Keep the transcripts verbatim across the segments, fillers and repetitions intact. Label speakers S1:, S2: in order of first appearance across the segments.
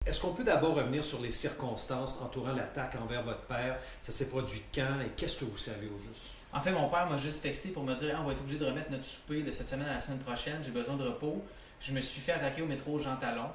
S1: est-ce qu'on peut d'abord revenir sur les circonstances entourant l'attaque envers votre père? Ça s'est produit quand et qu'est-ce que vous savez au juste?
S2: En fait, mon père m'a juste texté pour me dire ah, on va être obligé de remettre notre souper de cette semaine à la semaine prochaine, j'ai besoin de repos. Je me suis fait attaquer au métro Jean Talon,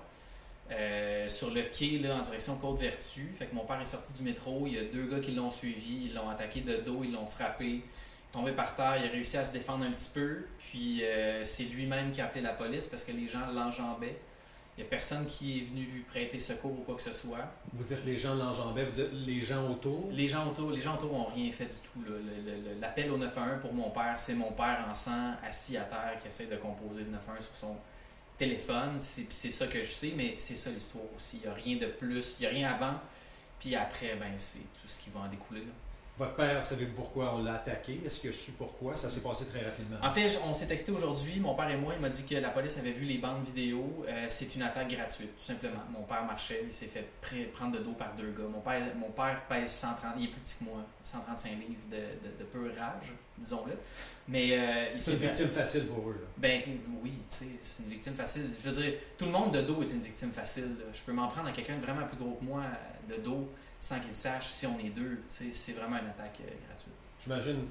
S2: euh, sur le quai là, en direction Côte-Vertu. Fait que mon père est sorti du métro, il y a deux gars qui l'ont suivi, ils l'ont attaqué de dos, ils l'ont frappé, tombé par terre, il a réussi à se défendre un petit peu, puis euh, c'est lui-même qui a appelé la police parce que les gens l'enjambaient. Il n'y a personne qui est venu lui prêter secours ou quoi que ce soit.
S1: Vous dites les gens l'enjambaient, vous dites les gens autour?
S2: Les gens autour les gens autour n'ont rien fait du tout. Là. Le, le, le, l'appel au neuf un un pour mon père, c'est mon père en sang, assis à terre, qui essaie de composer le neuf un un sur son téléphone. C'est, c'est ça que je sais, mais c'est ça l'histoire aussi. Il n'y a rien de plus, il n'y a rien avant. Puis après, ben, c'est tout ce qui va en découler. Là.
S1: Votre père, savez-vous pourquoi on l'a attaqué? Est-ce qu'il a su pourquoi? Ça s'est passé très rapidement.
S2: En fait, on s'est texté aujourd'hui, mon père et moi, il m'a dit que la police avait vu les bandes vidéo. Euh, c'est une attaque gratuite, tout simplement. Mon père marchait, il s'est fait pré- prendre de dos par deux gars. Mon père, mon père pèse cent trente, il est plus petit que moi, cent trente-cinq livres de, de, de pure rage, disons-le. Mais euh, il
S1: c'est
S2: s'est
S1: une
S2: fait...
S1: victime facile pour eux. Là.
S2: Ben oui, tu sais, c'est une victime facile. Je veux dire, tout le monde de dos est une victime facile. Là. Je peux m'en prendre à quelqu'un de vraiment plus gros que moi de dos sans qu'il sache si on est deux. Tu sais, c'est vraiment une attaque euh, gratuite.
S1: J'imagine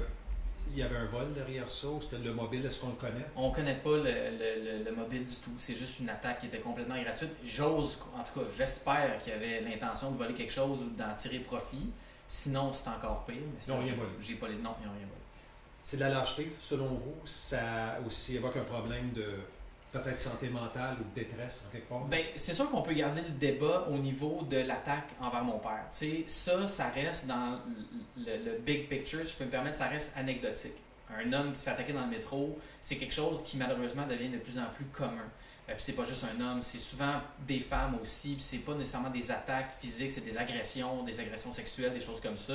S1: qu'il y avait un vol derrière ça, ou c'était le mobile, est-ce qu'on le connaît?
S2: On ne connaît pas le, le, le, le mobile du tout. C'est juste une attaque qui était complètement gratuite. J'ose, en tout cas, j'espère qu'il y avait l'intention de voler quelque chose ou d'en tirer profit. Sinon, c'est encore pire. Mais
S1: ils n'ont rien volé.
S2: J'ai pas les... Non, ils n'ont rien volé.
S1: C'est de la lâcheté, selon vous? Ça aussi évoque un problème de peut-être santé mentale ou de détresse, en quelque part?
S2: Bien, c'est sûr qu'on peut garder le débat au niveau de l'attaque envers mon père. Tu sais, ça, ça reste dans le, le, le big picture, si je peux me permettre, ça reste anecdotique. Un homme qui se fait attaquer dans le métro, c'est quelque chose qui malheureusement devient de plus en plus commun. Euh, puis c'est pas juste un homme, c'est souvent des femmes aussi, puis c'est pas nécessairement des attaques physiques, c'est des agressions, des agressions sexuelles, des choses comme ça.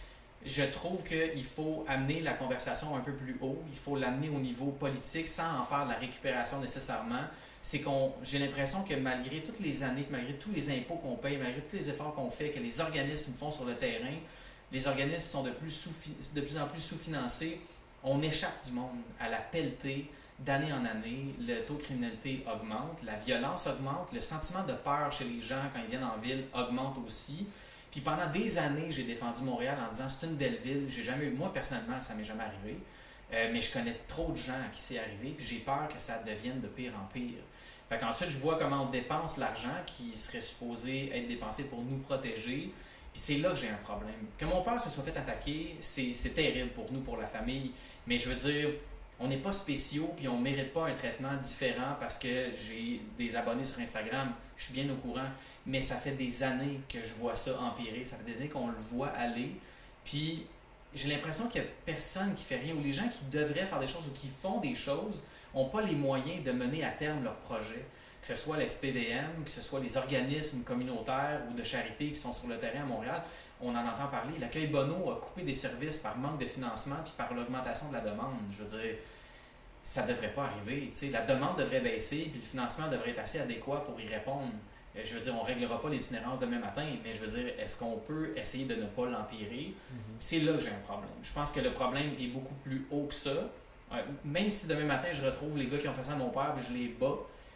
S2: Je trouve qu'il faut amener la conversation un peu plus haut, il faut l'amener au niveau politique sans en faire de la récupération nécessairement. C'est qu'on, j'ai l'impression que malgré toutes les années, malgré tous les impôts qu'on paye, malgré tous les efforts qu'on fait, que les organismes font sur le terrain, les organismes sont de plus, sous, de plus en plus sous-financés, on échappe du monde à la pelletée d'année en année, le taux de criminalité augmente, la violence augmente, le sentiment de peur chez les gens quand ils viennent en ville augmente aussi. Puis pendant des années, j'ai défendu Montréal en disant c'est une belle ville. J'ai jamais eu, moi personnellement, ça m'est jamais arrivé, euh, mais je connais trop de gens à qui c'est arrivé, puis j'ai peur que ça devienne de pire en pire. Fait qu'ensuite, je vois comment on dépense l'argent qui serait supposé être dépensé pour nous protéger. Puis c'est là que j'ai un problème. Que mon père se soit fait attaquer, c'est, c'est terrible pour nous, pour la famille. Mais je veux dire, on n'est pas spéciaux, puis on ne mérite pas un traitement différent parce que j'ai des abonnés sur Instagram. Je suis bien au courant. Mais ça fait des années que je vois ça empirer. Ça fait des années qu'on le voit aller. Puis j'ai l'impression qu'il n'y a personne qui fait rien. Ou les gens qui devraient faire des choses ou qui font des choses n'ont pas les moyens de mener à terme leur projet. Que ce soit la S P V M, que ce soit les organismes communautaires ou de charité qui sont sur le terrain à Montréal, on en entend parler. L'accueil Bono a coupé des services par manque de financement puis par l'augmentation de la demande. Je veux dire, ça ne devrait pas arriver. T'sais. La demande devrait baisser puis le financement devrait être assez adéquat pour y répondre. Je veux dire, on ne réglera pas l'itinérance demain matin, mais je veux dire, est-ce qu'on peut essayer de ne pas l'empirer? Mm-hmm. C'est là que j'ai un problème. Je pense que le problème est beaucoup plus haut que ça. Même si demain matin, je retrouve les gars qui ont fait ça à mon père et je les bats,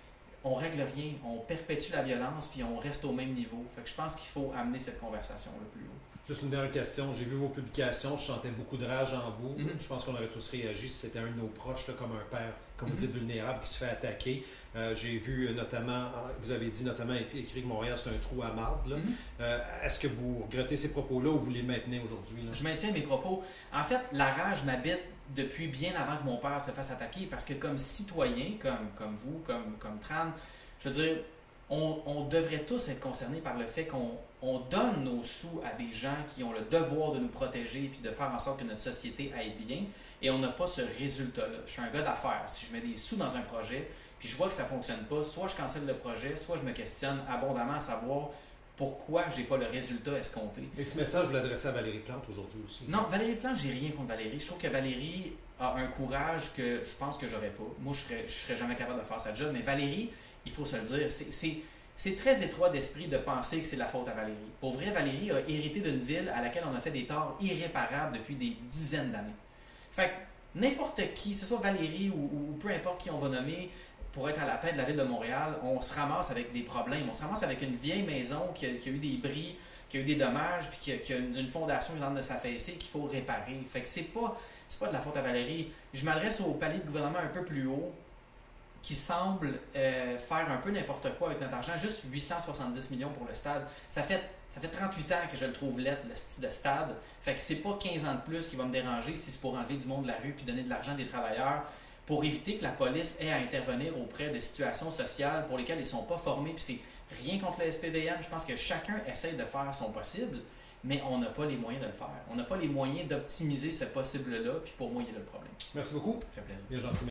S2: on règle rien, on perpétue la violence puis on reste au même niveau. Fait que je pense qu'il faut amener cette conversation-là plus haut.
S1: Juste une dernière question. J'ai vu vos publications, je sentais beaucoup de rage en vous.
S2: Mm-hmm.
S1: Je pense qu'on aurait tous réagi si c'était un de nos proches, là, comme un père, comme vous
S2: mm-hmm.
S1: dites, vulnérable, qui se fait attaquer. Euh, j'ai vu notamment, vous avez dit notamment écrit que Montréal, c'est un trou à marde. Là.
S2: Mm-hmm.
S1: Euh, est-ce que vous regrettez ces propos-là ou vous les maintenez aujourd'hui? Là?
S2: Je maintiens mes propos. En fait, la rage m'habite depuis bien avant que mon père se fasse attaquer parce que comme citoyen, comme, comme vous, comme, comme Tran, je veux dire, on, on devrait tous être concernés par le fait qu'on on donne nos sous à des gens qui ont le devoir de nous protéger et de faire en sorte que notre société aille bien et on n'a pas ce résultat-là. Je suis un gars d'affaires. Si je mets des sous dans un projet puis je vois que ça ne fonctionne pas, soit je cancelle le projet, soit je me questionne abondamment à savoir pourquoi je n'ai pas le résultat escompté.
S1: Et ce message, vous l'adressez à Valérie Plante aujourd'hui aussi?
S2: Non, Valérie Plante, j'ai rien contre Valérie. Je trouve que Valérie a un courage que je pense que j'aurais pas. Moi, je serais, je serais jamais capable de faire sa job, mais Valérie, il faut se le dire, c'est, c'est, c'est très étroit d'esprit de penser que c'est la faute à Valérie. Pour vrai, Valérie a hérité d'une ville à laquelle on a fait des torts irréparables depuis des dizaines d'années. Fait que n'importe qui, que ce soit Valérie ou, ou, ou peu importe qui on va nommer, pour être à la tête de la ville de Montréal, on se ramasse avec des problèmes. On se ramasse avec une vieille maison qui a, qui a eu des bris, qui a eu des dommages, puis qui a, qui a une, une fondation qui est en train de s'affaisser qu'il faut réparer. Fait que c'est pas, c'est pas de la faute à Valérie. Je m'adresse au palier de gouvernement un peu plus haut, qui semble euh, faire un peu n'importe quoi avec notre argent. Juste huit cent soixante-dix millions pour le stade. Ça fait, ça fait trente-huit ans que je le trouve lettre, le style de stade. Fait que c'est pas quinze ans de plus qui va me déranger si c'est pour enlever du monde de la rue puis donner de l'argent des travailleurs, pour éviter que la police ait à intervenir auprès de situations sociales pour lesquelles ils ne sont pas formés. Puis c'est rien contre le S P V M. Je pense que chacun essaye de faire son possible, mais on n'a pas les moyens de le faire. On n'a pas les moyens d'optimiser ce possible-là, puis pour moi, il y a le problème.
S1: Merci beaucoup.
S2: Ça fait plaisir.
S1: Bien gentil.